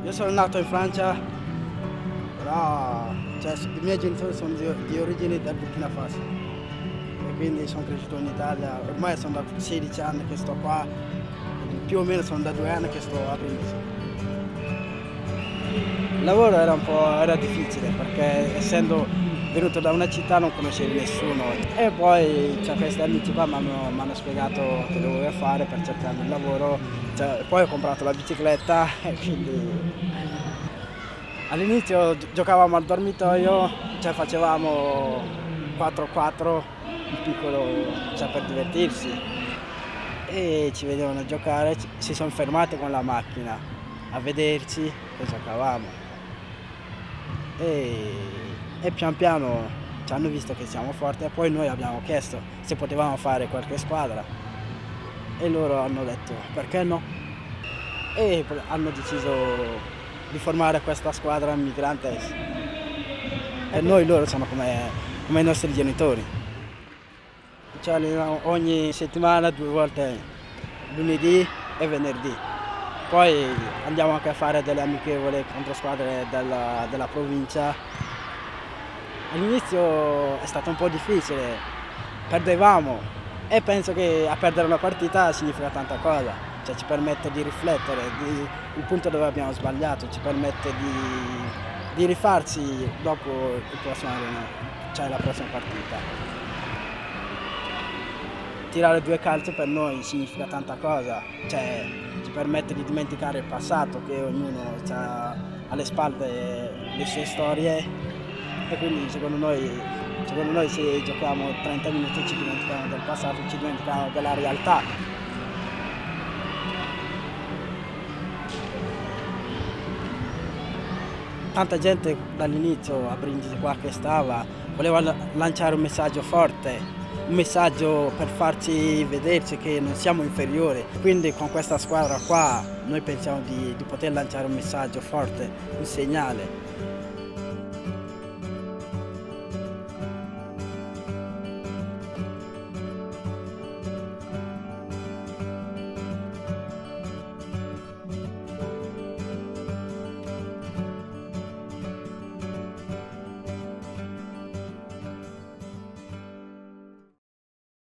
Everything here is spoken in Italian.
Io sono nato in Francia, però i miei genitori sono di origini del Burkina Faso e quindi sono cresciuto in Italia. Ormai sono da 16 anni che sto qua, più o meno sono da 2 anni che sto a Brindisi. Il lavoro era difficile perché essendo venuto da una città non conoscevi nessuno e poi questi amici qua mi hanno spiegato che dovevo fare per cercare un lavoro, poi ho comprato la bicicletta e quindi all'inizio giocavamo al dormitoio, facevamo 4-4, un piccolo per divertirsi e ci vedevano giocare, si sono fermati con la macchina a vederci e giocavamo. E pian piano ci hanno visto che siamo forti e poi noi abbiamo chiesto se potevamo fare qualche squadra e loro hanno detto perché no e hanno deciso di formare questa squadra Migrantes e loro sono come i nostri genitori. Ogni settimana 2 volte, lunedì e venerdì. Poi andiamo anche a fare delle amichevoli contro squadre della provincia. All'inizio è stato un po' difficile, perdevamo e penso che a perdere una partita significa tanta cosa, ci permette di riflettere, il punto dove abbiamo sbagliato, ci permette di rifarsi dopo la prossima partita. Tirare 2 calci per noi significa tanta cosa, ci permette di dimenticare il passato, che ognuno ha alle spalle le sue storie e quindi secondo noi se giochiamo 30 minuti ci dimentichiamo del passato, ci dimentichiamo della realtà. Tanta gente dall'inizio a Brindisi qua che stava voleva lanciare un messaggio forte, un messaggio per farci vederci che non siamo inferiori. Quindi con questa squadra qua noi pensiamo di poter lanciare un messaggio forte, un segnale.